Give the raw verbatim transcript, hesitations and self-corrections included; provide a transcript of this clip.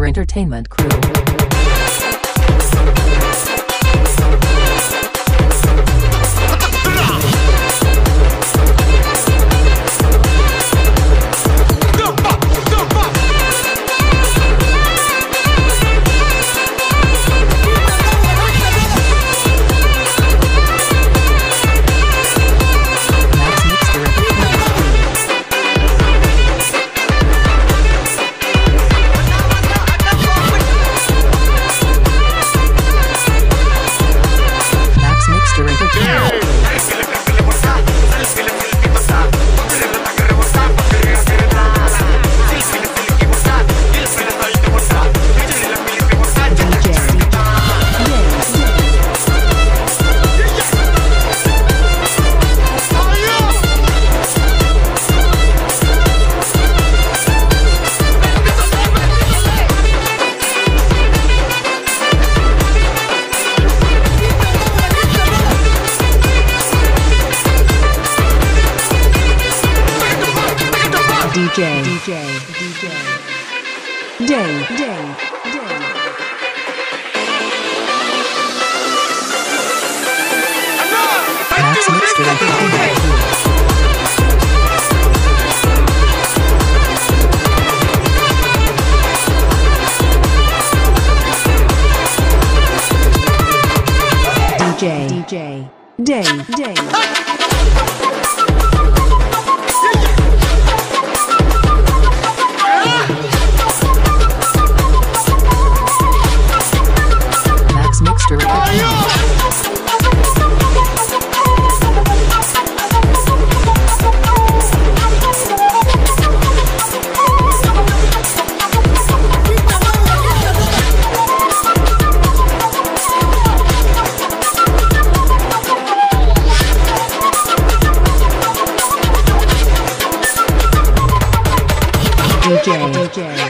Mixter Entertainment Crew. D J, D J, D J, Day, Day, Day. Max Mixter Entertainment Crew. D J, D J, Day, Day. Mixter D J, D J.